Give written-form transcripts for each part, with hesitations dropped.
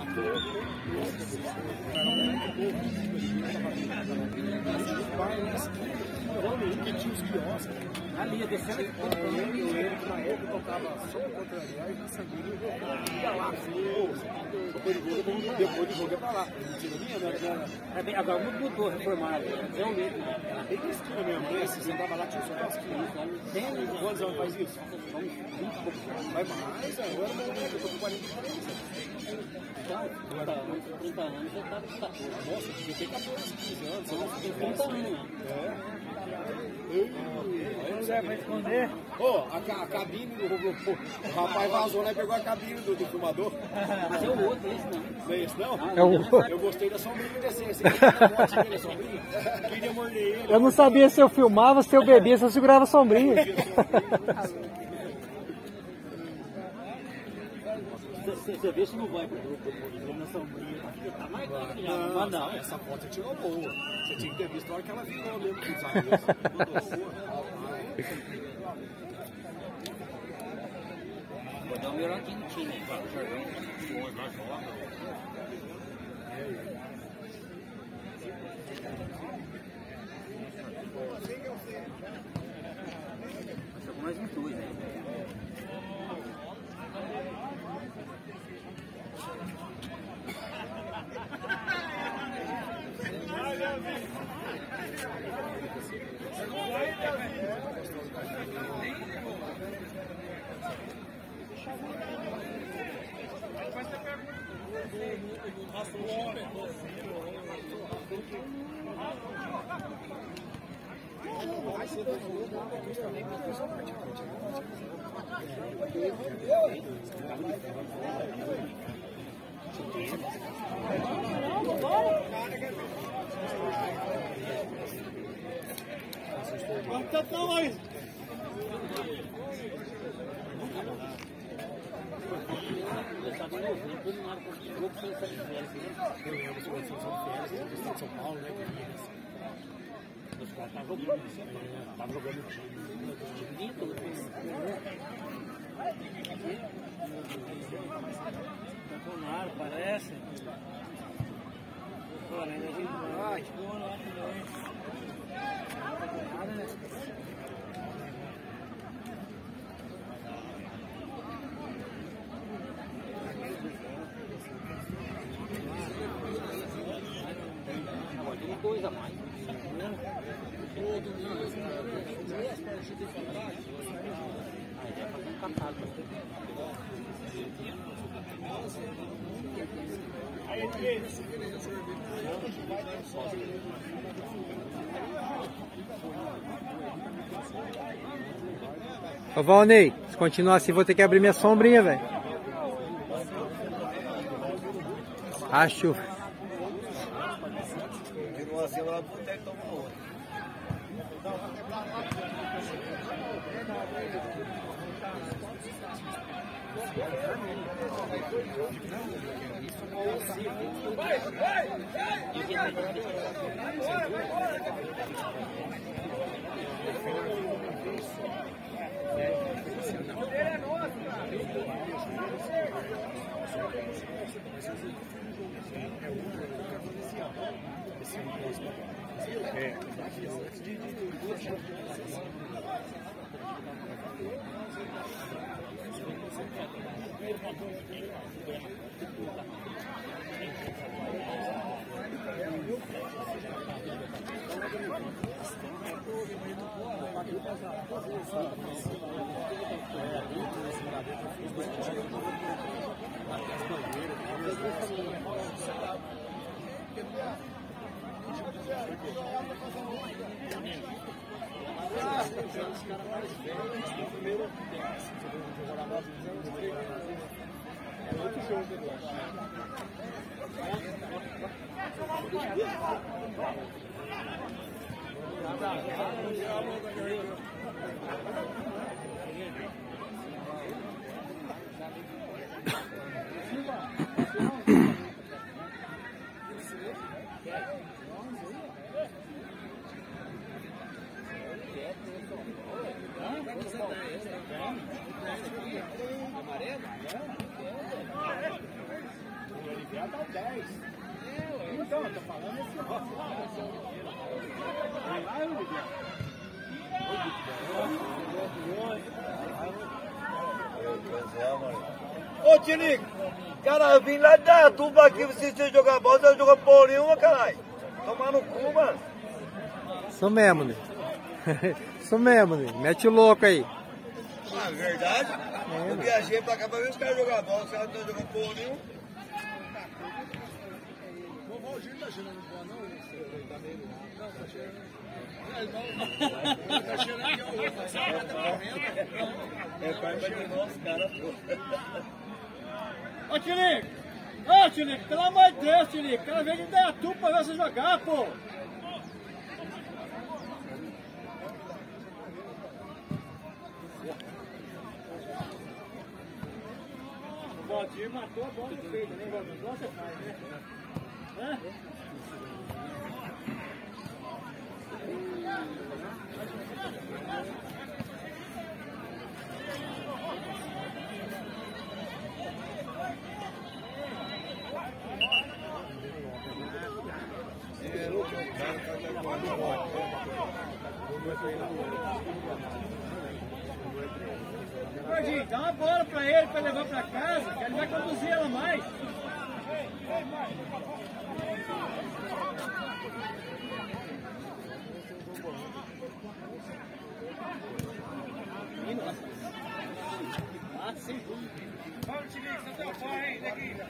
Que tinha os quiosques. Ali, descendo aqui, eu na época tocava só contra ali, aí na Sambinha, ia lá, depois do jogo é pra lá. Mentira, agora mudou, reformaram. Realmente, era bem na esquina mesmo, né? Se você andava lá, tinha só uma esquina. Tem quantos anos faz isso? São uns 20 e poucos. Vai mais, agora eu tô com 40 30 anos já tá com 14. Nossa, devia ter 14, 15 anos. Nossa, tem 30 anos. Não dá pra esconder. Ô, a cabine do o rapaz vazou lá e pegou a cabine do filmador. Mas é o outro, esse não. Não é esse não? É o outro. Eu gostei da sombrinha descer. Esse sombrinha. Queria morder ele. Eu não sabia se eu filmava, se eu bebia, se eu segurava a sombrinha. Você vê se não vai pro grupo na sombrinha. Tá mais grande já. Mas não. Essa foto você tirou boa. Você tinha que ter visto a hora que ela virou mesmo com os amigos. Vou dar um melhor quentinho aí para o Jordão. Lá fora. Só com mais um dois, né? São Paulo, né? Os caras estavam jogando. Estavam jogando Bolsonaro, parece. Coisa mais. Ô Valnei, se continuar assim, vou ter que abrir minha sombrinha, velho. Acho. vai dar 10. Então, eu tô falando esse vai lá, Miguel. Ô, Tinico, cara, eu vim lá da tuba aqui, você jogar bola, você não joga porra nenhuma, caralho. Tomar no cu, mano. Isso mesmo, né? Isso mesmo, né? Mete o louco aí. Ah, verdade? Eu viajei pra cá pra ver os caras jogar bola, os caras não estão jogando porra nenhuma. O Valdir tá cheirando bola, não? Tá meio... Não, tá cheirando. Tá cheirando que eu vou fazer. É pai pra de nós, cara, pô. Ô, Tinico! Ô, Tinico, pelo amor de Deus, Tinico! Quero ver que der a tu pra ver você jogar, pô! O Valdir matou a bola feita, né, Valdir? Igual você faz, né? Hã? Gordinho, dá uma bola pra ele levar pra casa, que ele vai conduzir ela mais. Ah, sem dúvida. Vamos, Tinico, você tem o pó, hein, Neguinha?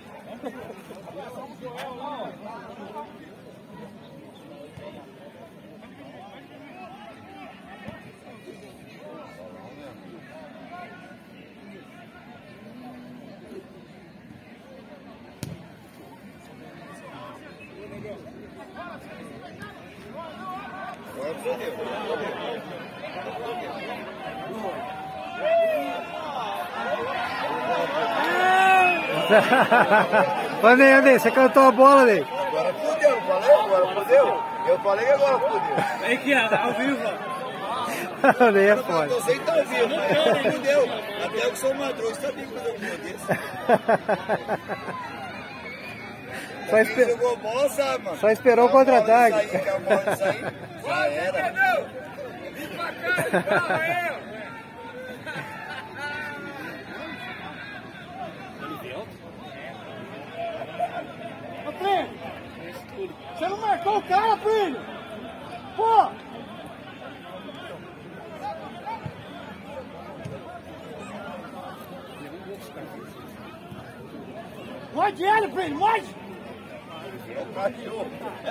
Andei, você cantou a bola, Ney. Agora fudeu, não falei? Agora fudeu? Eu falei que agora fudeu. Vem aqui, ao vivo. Ney é Eu foda. tô sem tá ao vivo, mas fudeu. Até eu que sou madroso, sabia que eu fudeu desse. Quem jogou bola, sabe, mano? Só esperou o contra-ataque. Que a bola sair, já era. Vem pra cá, fala eu! Ô, filho! Você não marcou o cara, filho! Pô! Morde ele, filho! Morde! É o cachorro.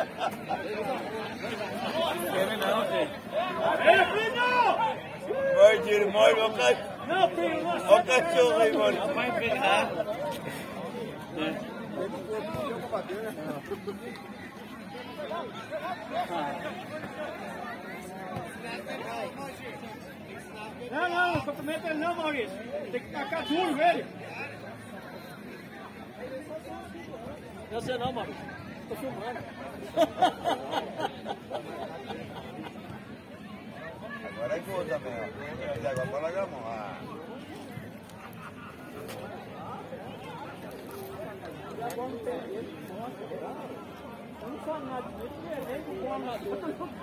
Ele, filho! Morde ele, morde o cachorro. Não, filho, não Olha o cachorro aí, mano. vai pegar. Não cumprimenta ele não, Maurício. Tem que tacar duro nele. Não sei não, Maurício. Tô filmando. Agora é gol também, ó. Mas agora pra largar a mão. Ah. Eu não falo nada disso, nem com o amador.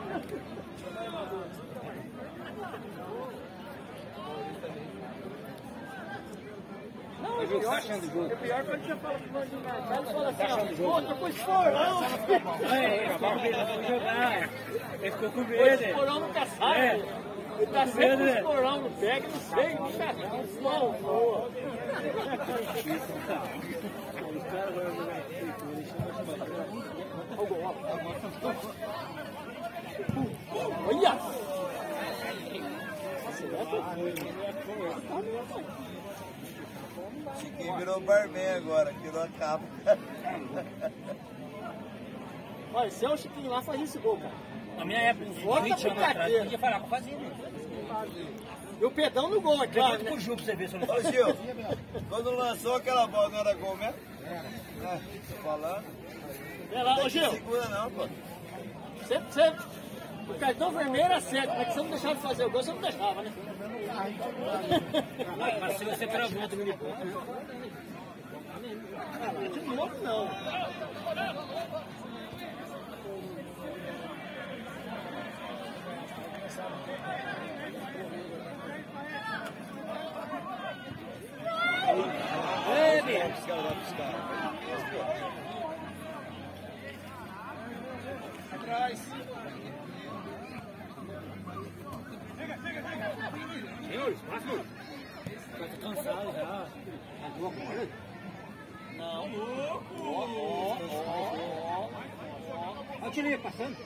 Não, é pior quando você fala que vai jogar. Ele fala assim, ó, pô, tô com esporão. Ele ficou com medo. O esporão nunca sai. Ele tá sempre com o esporão no pé, que não sei, nunca não voa. Os caras vão jogar olha! Chiquinho virou barman agora, tirou a capa. Olha, se é o Chiquinho lá, faz esse gol, cara. Na minha época, uns Fora 20 da anos atrás, brincadeira. podia falar pra fazer, né? E o pedão no gol, é claro, Pergunta né? pro Gil pra você ver se eu não Ô Gil, quando lançou aquela bola não era gol mesmo? É, tô falando. Olha lá, ô Não Gil, segura não, pô. o cartão vermelho era certo, mas que você não deixava de fazer o gol, você não deixava, né? Mas se você travou outro mini ponto. De novo, Óbvio não. É, vai buscar. Atrás. Senhores, próximo. Vai ficar cansado já. Agora agora? Não. Olha o time passando.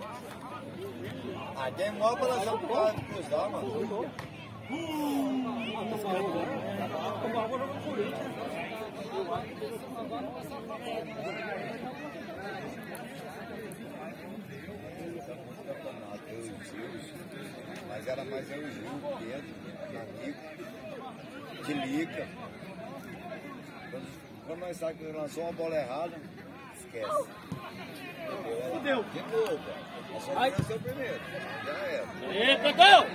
Ah, tem maior apelação pro cara de cruzar, mano. Tô falando agora. Como agora no Corinthians. Mas era mais eu e o Gil, Pedro, Nanico, Tilica. Quando nós sabemos que lançou uma bola errada, esquece. Fudeu. De novo, nós só lançou primeiro. Já era. Ê, Pedrão!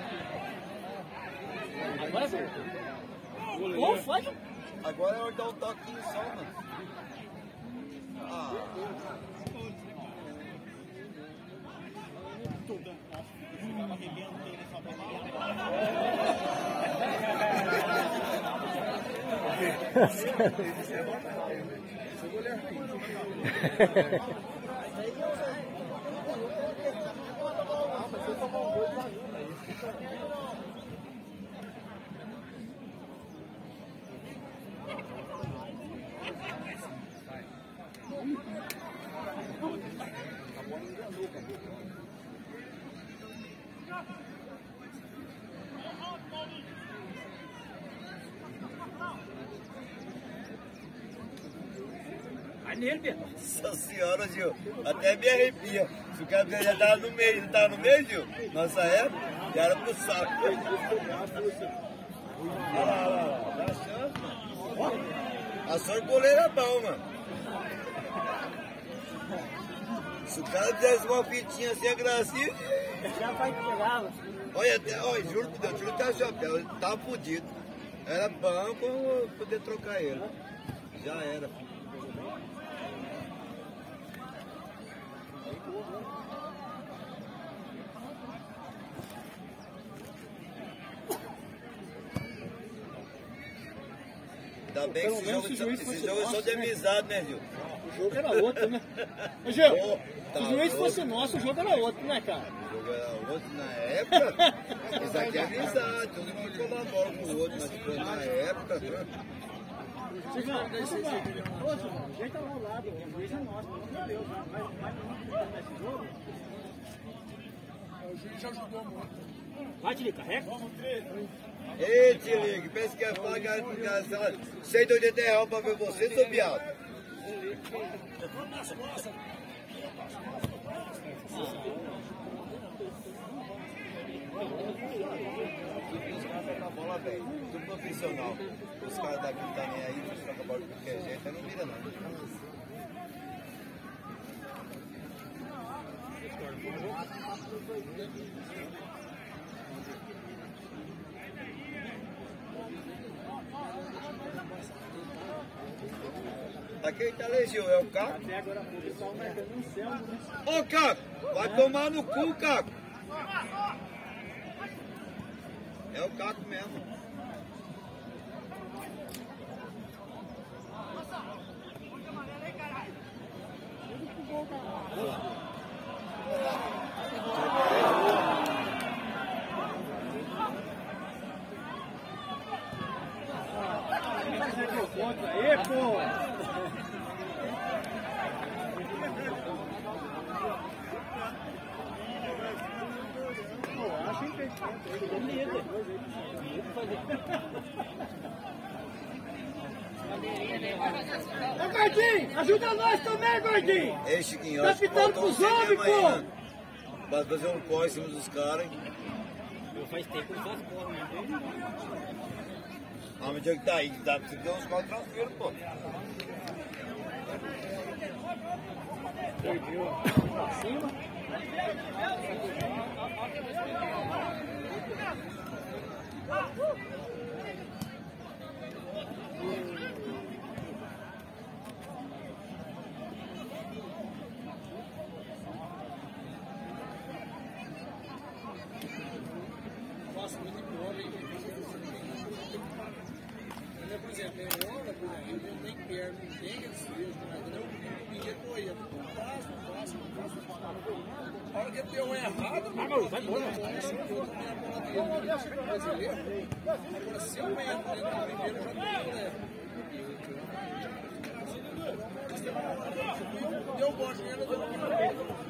Agora sim. Ô, faz. Agora é hora de dar um toque no som, mano. Ah. Vai nele, Pedro. Nossa senhora, Gil. Até me arrepia. Se o cara já tava no meio, não tava no meio, Gil? Nossa época, já era pro saco. Olha lá. Dá chance, mano. A sorte do goleiro é bom, mano. Se o cara fizesse uma fitinha assim, a gracinha. Já vai pegar. Olha, juro por Deus, tiro até o chapéu. Ele tava fudido. Era bom pra poder trocar ele. Já era. Ainda bem que esse jogo é só de amizade, né, Gil? O jogo era outro, né? Ô, Gil, se o juiz fosse nosso, o jogo era outro, né, cara? O jogo era outro na época. Isso aqui é amizade, todo mundo colabora com o outro, mas foi na época. Ô, Gil, o jeito tá ao lado, o juiz é nosso, pelo amor de Deus. Vai nesse jogo. O juiz já ajudou muito. Vai, Tilica, carrega. Ei, Tilica, pensa que é pagar por casa, 180 reais pra ver você, seu viado. Os caras pegam a bola, velho, tudo profissional. Os caras daqui não tá nem aí, eles trocam a bola de qualquer jeito, aí não vira não. Aquele tá ali, Gil, é o Caco? Até agora o pessoal marcando um céu, né? Ô, Caco, vai tomar no cu, Caco. É o Caco mesmo. Aí, pô! Acho impedimento. Ô, Gordinho, ajuda nós também, Gordinho! Ei, Chiquinho, Tá acho que pitando faltou pros um homens, cinema aí, pô! né? Pra fazer um corre em cima dos caras, hein? Faz tempo que só as porras, né? Ah, mas onde é que tá aí? Dá pra você ter uns 4 tranquilos, pô. Perdeu pra cima. A hora que ele deu um errado, vai embora. Agora, se eu entro dentro do primeiro, eu já não deu bote nele, eu dou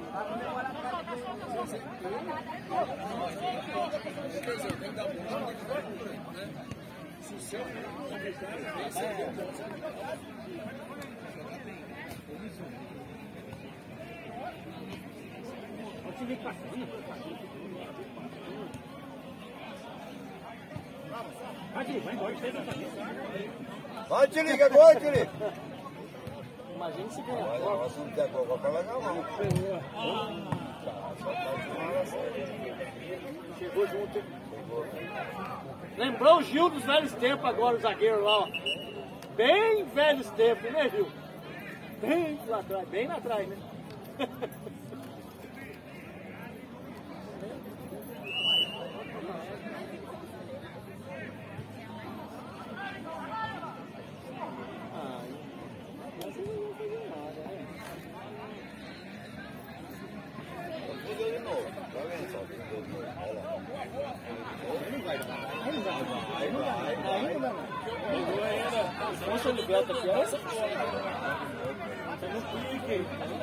se o seu Vai, Tilica, agora, Tilica. Imagina se ganhar. Olha, nós não tem agora pra legal, não. Chegou junto. Lembrou o Gil dos velhos tempos agora, o zagueiro lá, ó. Bem velhos tempos, né, Gil? Bem lá atrás, né? Poxa, o Beto aqui, ó. Tá no pique.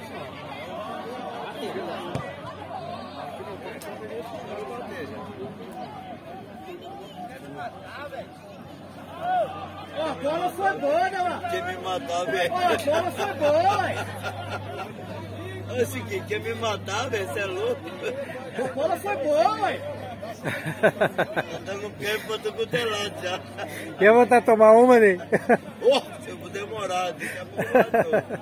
Ó, a bola foi boa, né, mano? Quer me matar, velho? Ó, a bola foi boa, ué. Olha esse aqui, quer me matar, velho? Você é louco? A bola foi boa, ué. Tá com o pé pra tu quanto é lado já. Quer voltar a tomar uma, né? Oh, se eu for demorar, daqui a pouco eu matou.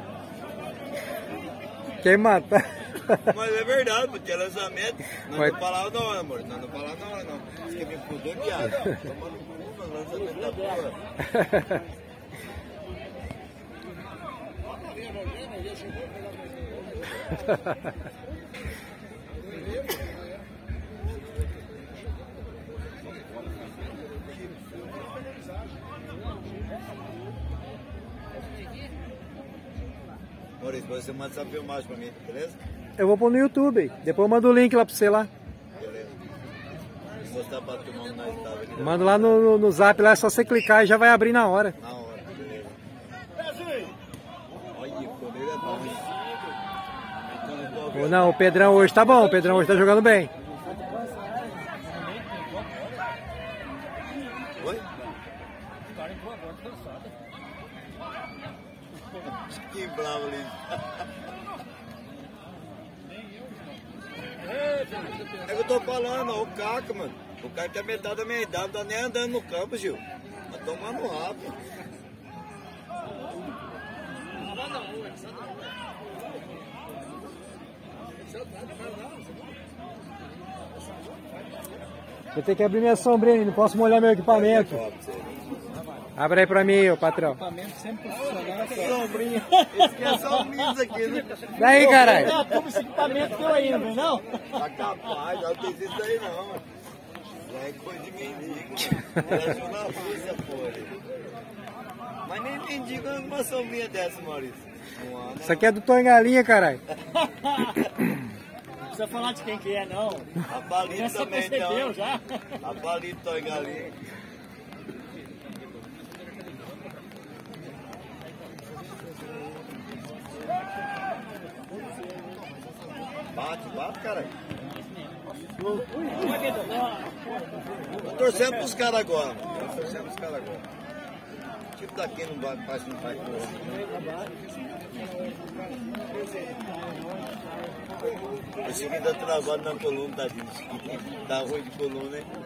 Quem matar? Mas é verdade, porque é lançamento. Nós Vai. não falava na hora, amor. Nós não falava na hora, não. Você quer me fuder, viado? Tomando cu, mano. Lançamento da porra. Maurício, você manda essa filmagem pra mim, beleza? Eu vou pôr no YouTube. Depois eu mando o link lá pra você lá. Beleza. Vou mostrar pra turma onde nós estávamos aqui. Mando lá no zap, lá é só você clicar e já vai abrir na hora. Na hora, beleza. Olha, o comigo é bom, hein? Ou não, o Pedrão hoje tá bom, o Pedrão hoje tá jogando bem. Oi? Que bravo ali. É que eu tô falando, ó, o Caca, mano. O cara tem metade da minha idade, não tá nem andando no campo, Gil. Tá tomando rápido. Eu tenho que abrir minha sombrinha, não posso molhar meu equipamento. Abre aí pra mim, ô patrão. Equipamento sempre funcionando. Sombrinha. Esse aqui é só o Miss aqui, né? Daí, caralho. Não, como esse equipamento teu ainda, não? Tá capaz, não tem isso aí não. Já é coisa de mendigo. Era na Rússia, porra. Mas nem mendigo anda uma sombrinha dessa, Maurício. Não anda. Isso aqui é do Tonho Galinha, caralho. Não precisa falar de quem que é, não. A Balito Já também percebeu, não. já. A Balito Toy Galinha. Bate, caralho. Tô torcendo pros caras agora, mano. Tô torcendo pros caras agora. O tipo daqui não bate, faz não faz com o outro. Esse aqui tá travado na coluna, tadinho. Tá ruim de coluna, hein?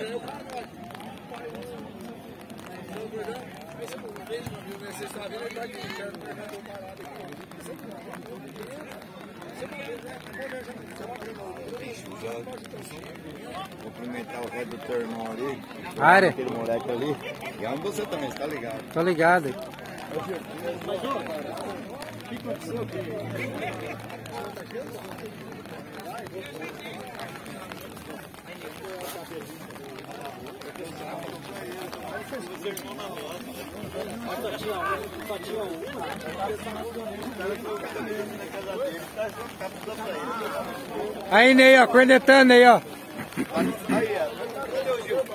Vou cumprimentar o resto do teu irmão ali. Área. Aquele moleque ali. E amo você também, você tá ligado? Tô ligado. Mas, ó, o que aconteceu aqui? Aí, Ney, ó, cornetando aí, ó. Aí, ó. Cadê o Gil?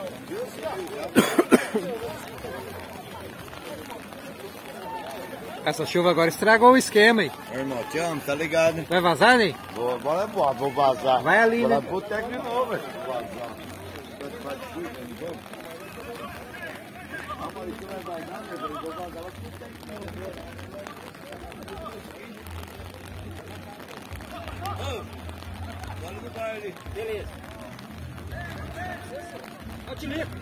Essa chuva agora estragou o esquema, hein? Irmão, te amo, tá ligado, né? Vai vazar, Ney? Vou vazar. Vai ali, vou né? lá pro técnico de novo, velho. Vou vazar. Olha no bar ali. Beleza. Ó, te ligo.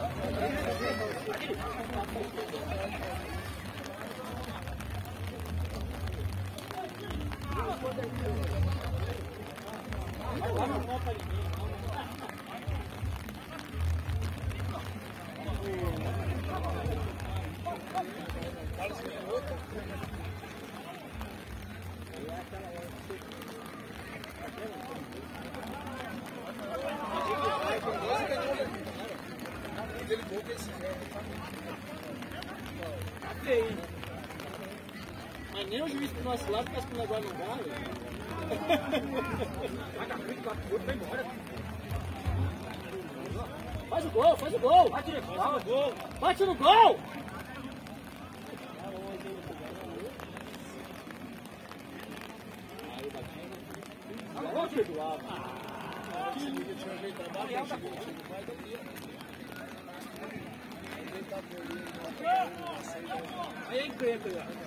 Mas nem o juiz pro nosso lado, parece que o negócio não dá, vai embora. Faz o gol, faz o gol! Bate no gol! Bate no gol! Aí encrenca,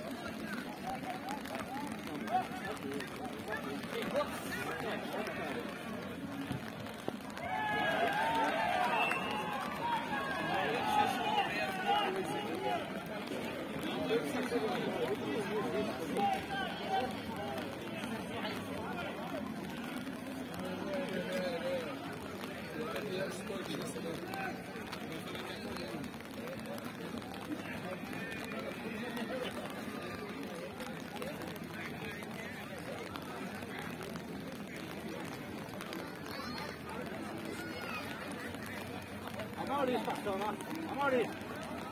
A Maurício passou lá. A Maurício.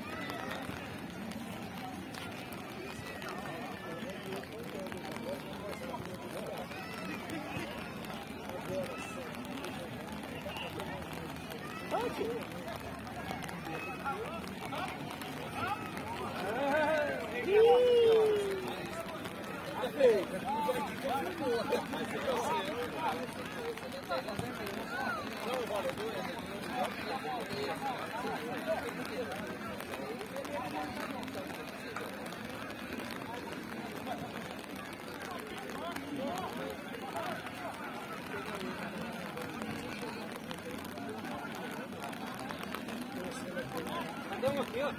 Cadê um aqui, ó?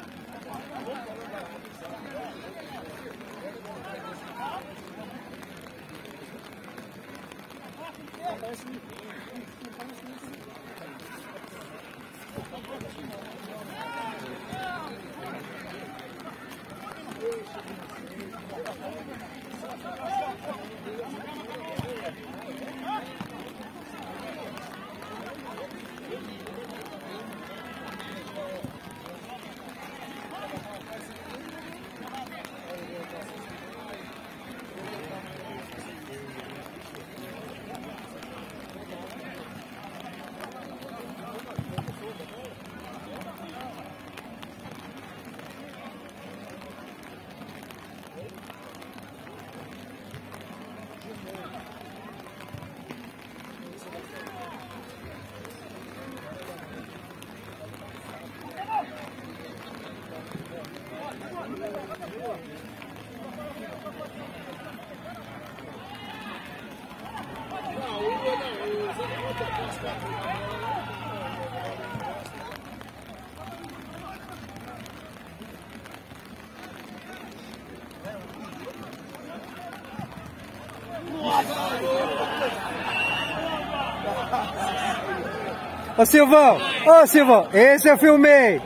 Ô Silvão, esse eu filmei.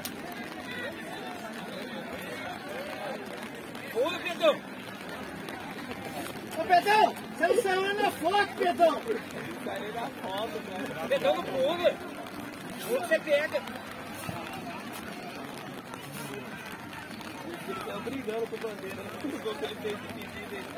Oi, Pedro! Pedrão, você não saiu na foto, Pedrão. Pedrão no pulo. Você pega. Ele tá brigando com a bandeira. O gol que ele fez de pedido aí.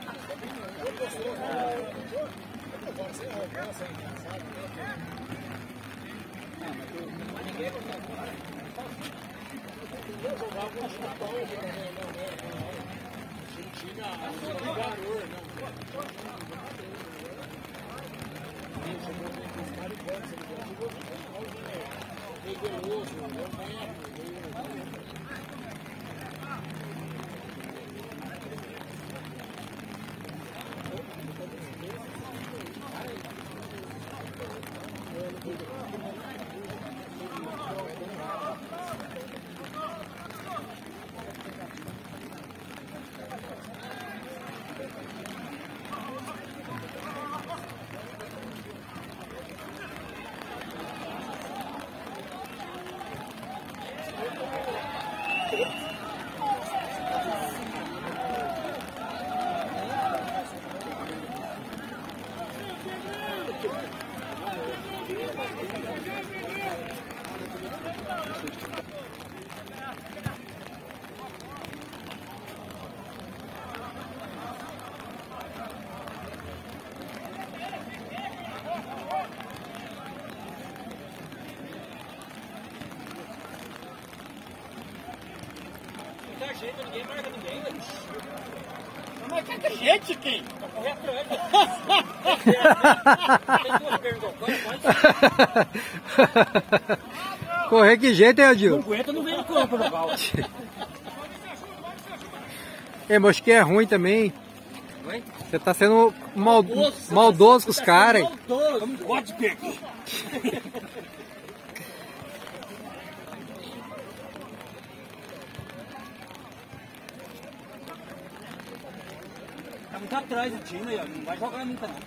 Ninguém marca ninguém, velho. Não marca com gente, quem? Pra correr atrás. Tem duas pernas agora, Correr que jeito, hein, Adil? não aguenta, não vem no campo, local. É, mas que é ruim também. Você tá sendo maldoso com os caras. Como pode ter aqui? Tá muito atrás do time, ó. Não vai jogar nunca, não.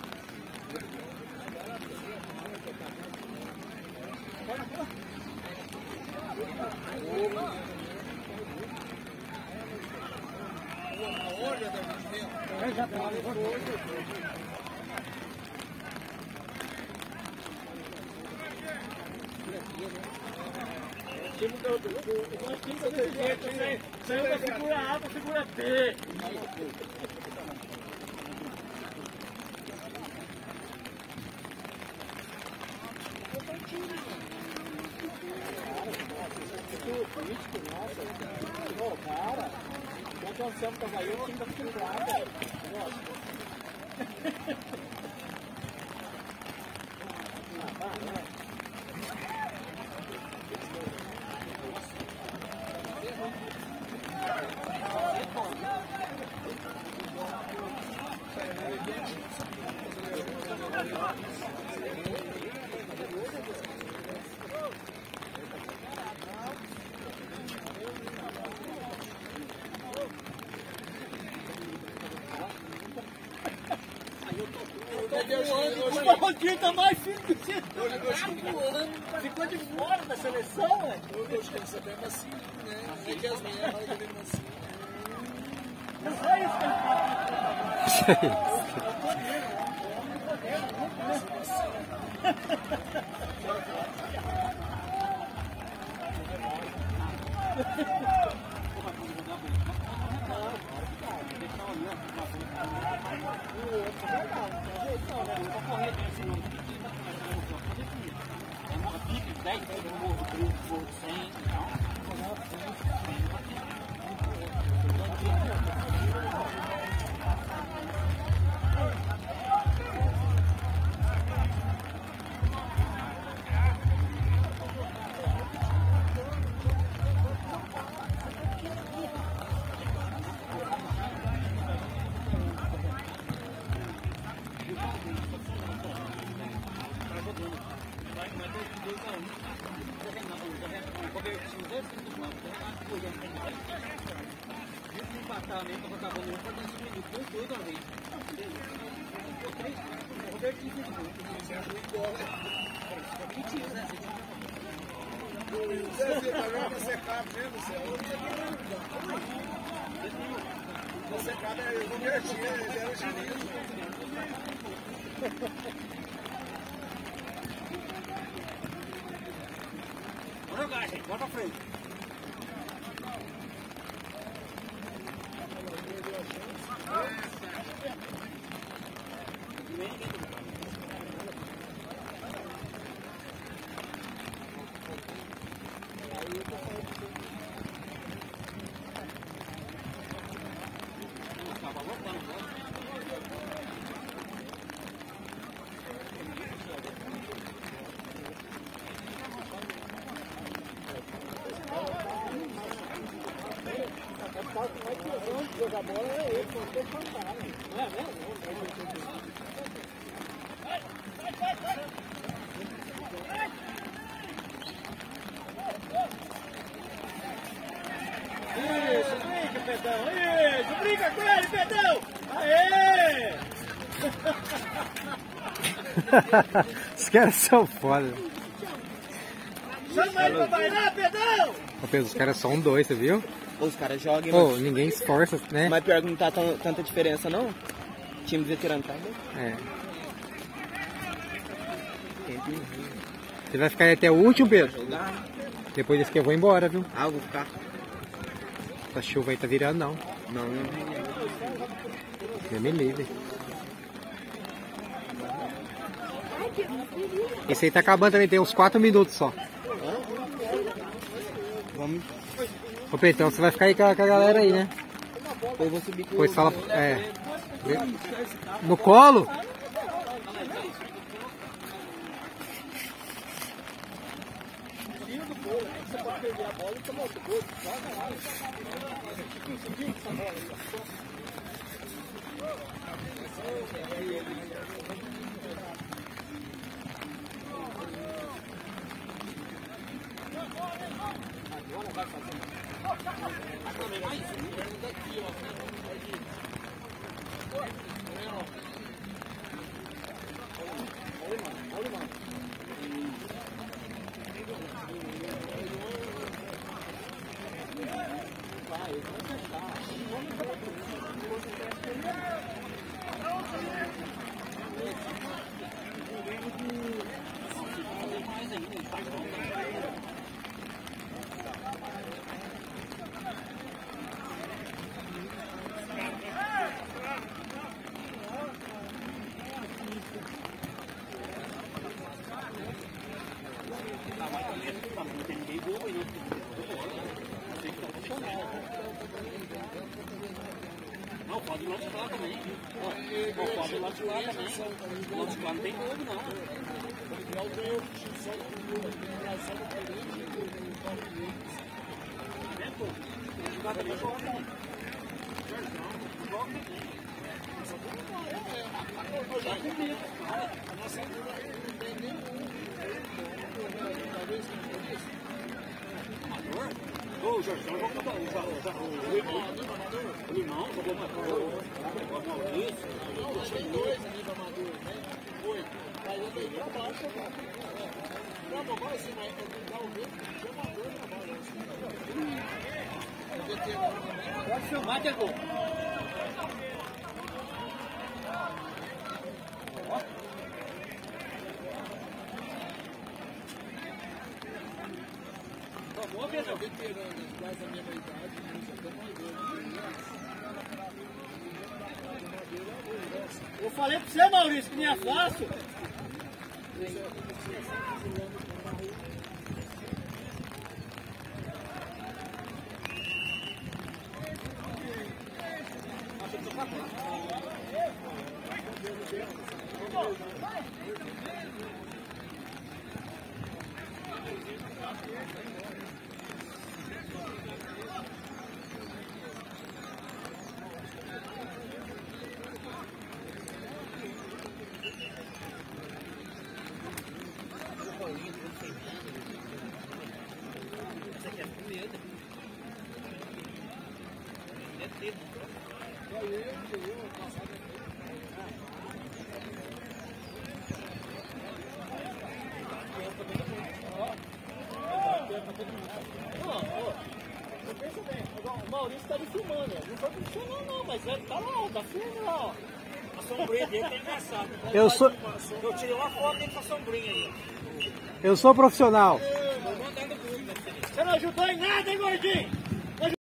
Saiu da figura A pra figura B. Cara, quando o Anselmo tava aí, o time da figurada. O Rodinho tá mais firme que você. Ficou de fora da seleção, velho. Eu acho que você é bem macio, né? Não é que as mulheres falam que é bem macio. Não é isso que ele fala. Você tá vendo esse carro mesmo, Céu? Você cada eu vou pertinho, é o chinês. Bora jogar, gente. Bora pra frente. Jogar bola é ele, só tem que cantar, né? Não é mesmo? Isso, brinca, Pedrão! Isso, brinca com ele, Pedrão! Aê! Os caras são foda. Chama ele pra bailar, Pedrão! Ô Pedro, os caras são dois, você viu? Os caras jogam, Pô, ninguém esforça, né? mas pior que não tá tanta diferença não. Time veterano tá bem. É. Você vai ficar aí até o último, Pedro? Jogar. Depois desse que eu vou embora, viu? Ah, eu vou ficar. Essa chuva aí tá virando, não. Não. Deus me livre. Esse aí tá acabando também, tem uns 4 minutos só. Vamos. Ô Pedro, então você vai ficar aí com a galera aí, né? Eu vou subir com Depois fala. É. No colo? Não, pode ir lá de lá também. Não, pode ir lá de lá também. Lá de lá não tem jogo, não. Ô, Jorge, eu vou contar o Limão, jogou uma coisa, o Maurício, tem dois ali do Amador, né? Foi. Mas eu peguei a baixa, cara. Não, agora assim, mas dá o mesmo, tinha Amador na baixa. Pode filmar, Diego. Tomou, Pedro? Quase a mesma idade, eu falei pra você, Maurício, que não é fácil. Maurício tá me filmando, ó. Não foi profissional não, mas ele tá lá, ó, tá filmando lá, ó. A sombrinha dele tá engraçada. Eu tirei uma foto dentro da sombrinha aí. Eu sou profissional. Você não ajudou em nada, hein, gordinho?